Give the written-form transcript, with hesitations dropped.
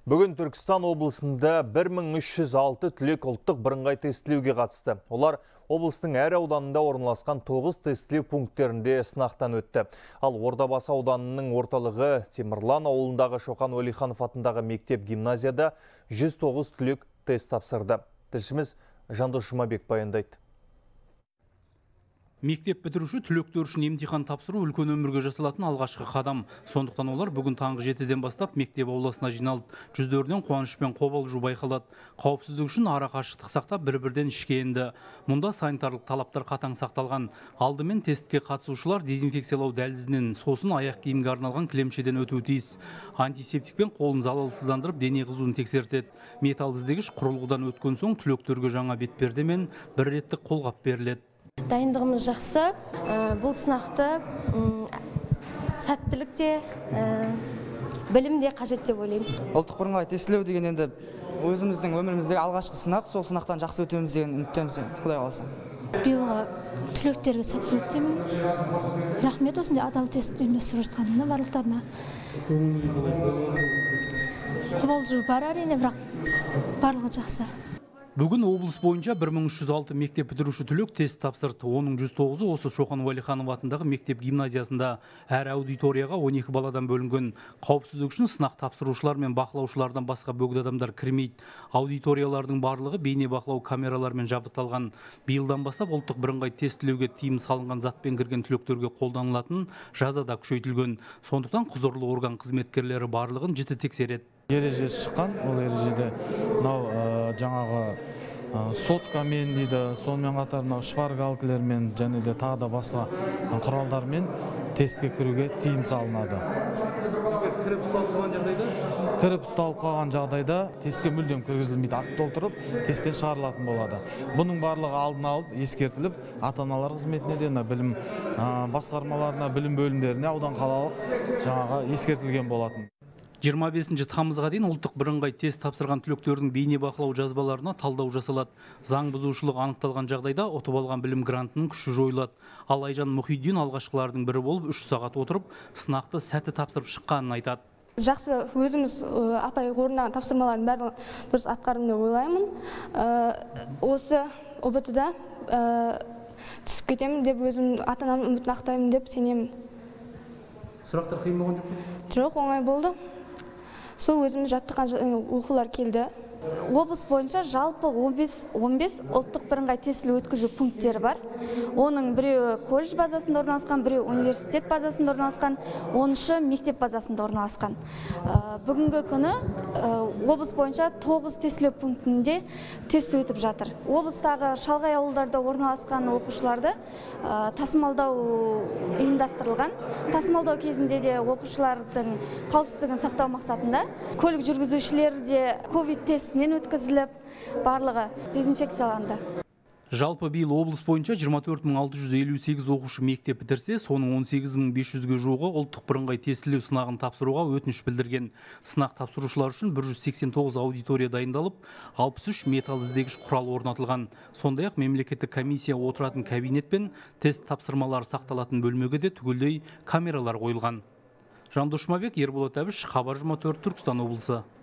Бүгін Түркістан облысында 1306 түлек ұлттық бірыңғай тестілеуге қатысты. Олар облыстың әр ауданында орналасқан 9 тестілеу пункттерінде сынақтан өтті. Ал Ордабасы ауданының орталығы Темірлан ауылындағы Шоқан Уәлиханов атындағы мектеп-гимназияда 109 түлек тест тапсырды. Тілшіміз Жандос Жұмабек баяндайды. Мектеп бітіруші түлектер үшін емтихан тапсыру үлкен өмірге жасалатын алғашқы қадам. Сондықтан олар бүгін таңғы 7-ден бастап мектеп ауласына жиналды. Жүздерінен қуаныш пен қобалжу байқалады. Қауіпсіздік үшін ара қашықтық сақтап бір-бірден ішке енді. Мұнда санитарлық талаптар қатаң сақталған. Алдымен тестке қатысушылар дезинфекциялау дәлізінен, сосын аяқ киімге арналған кілемшеден өтуі тиіс. Антисептикпен қолын залалсыздандырып дене қызуын тексертеді. Металл іздегіш құрылғыдан өткен соң түлектерге жаңа бетперде мен бір реттік қолғап беріледі. Дайындығымыз жақсы. Бұл сынақты сәттілік те, білім де қажет деп ойлаймын. Ұлттық бірыңғай тестілеу деген енді өзіміздің өміріміздегі алғашқы сынақ, сол сынақтан жақсы өтеміз деген үміттеміз, Құдай қаласа. Биылғы түлектерге сәттілік тілеймін. Рахмет осындай адал тест ұйымдастырып жатқанына барлықтарына. Қобалжу бар әрине, бірақ барлығы жақсы. Бүгін облыс бойынша 1306 мектеп бітіруші түлек тест тапсырды. Оның 109-ы осы Шоқан Уәлиханов атындағы мектеп гимназиясында. Әр аудиторияға 12 баладан бөлінген. Қауіпсіздік үшін сынақ тапсырушылар мен бақылаушылардан басқа бөгде адамдар кірмейді. Аудиториялардың барлығы бейне бақылау камераларымен жабдықталған. Биылдан бастап ұлттық бірыңғай тестілеуге тыйым салынған затпен кірген түлектерге қолданылатын жаза да күшейтілген. Сондықтан құзырлы орган қызметкерлері барлығын жіті тексереді. Ереже шыққан, ол ережеде жаңағы соткамен дейді, сонымен қатар шпаргалкілермен және де тағы да басқа құралдармен тестке кіруге тыйым салынады. Кіріп ұсталып қалған жағдайда тестке мүлдем кіргізілмейді, акт толтырып, тесттен шығарылатын болады. Бұның барлығы алдын алып, ескертіліп, ата-аналар қызметіне де, білім басқармаларына, білім бөлімдеріне, аудан қалалық жаңағы ескертілген болатын. 25 тамызға дейін ұлттық бірыңғай тест тапсырған түлектердің бейне бақылау жазбаларына талдау жасалады. Заң бұзушылық анықталған жағдайда ұтып алған білім грантының күші жойылады. Ал Айжан Мұхиддин алғашқылардың бірі болып 3 сағат отырып, сынақты сәтті тапсырып шыққанын айтады. Жақсы, өзіміз апай орнына тапсырмаларын бәрін дұрыс атқардым деп ойлаймын. Осы ұбт-да түсіп кетемін деп өзім ата-анамның үмітін ақтаймын деп сенемін. Сұрақтар қиын болған жоқ па? Жоқ, оңай болды. Сол өзіміз жаттыққан оқулар келді. Облыс бойынша жалпы 15 ұлттық бірыңғай тестілеу өткізу пункттері бар. Оның біреуі колледж базасында орналасқан, біреуі университет базасында орналасқан, 13-і мектеп базасында орналасқан. Бүгінгі күні облыс бойынша 9 тестілеу пунктінде тестілеу өтіп жатыр. Облыстағы шалғай ауылдарда орналасқан оқушыларды тасымалдау ұйымдастырылған. Тасымалдау кезінде де оқушылардың қауіпсіздігін сақтау мақсатында көлік жүргізушілері де ковид тестінен өткізіліп, барлығы дезинфекцияланды. Жалпы биыл облыс бойынша 24658 оқушы мектеп бітірсе, соның 18500-ге жуығы ұлттық бірыңғай тестілеу сынағын тапсыруға өтініш білдірген. Сынақ тапсырушылар үшін 189 аудитория дайындалып, 63 металл іздегіш құрал орнатылған. Сондай-ақ мемлекеттік комиссия отыратын кабинет пен тест тапсырмалары сақталатын бөлмеге де түгелдей камералар қойылған. Жандос Жұмабек, Ерболат Әбіш, Хабар 24, Түркістан облысы.